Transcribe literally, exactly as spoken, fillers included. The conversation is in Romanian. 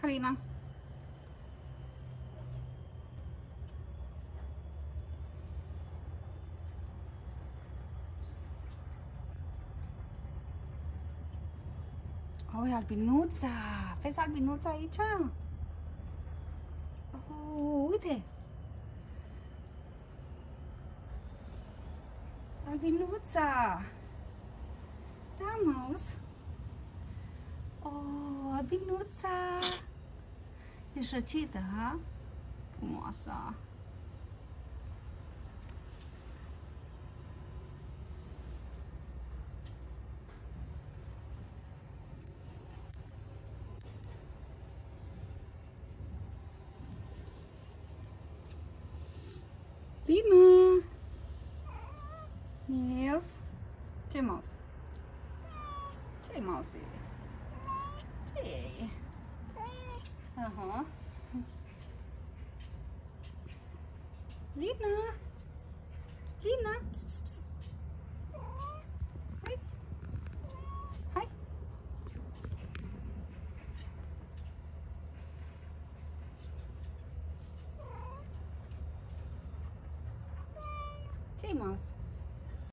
Halina. Oh, e albinuța! Vezi albinuța aici? Oh, uite! Albinuța! Da, Maus! Oh, albinuța! Ești răcită, ha? Frumoasă! Lina! Niels? Ce Maus? Ce Maus e? Ce e? Aha. Lina! Lina! Psst, psst, psst. Hai! Hai! Ce Maus?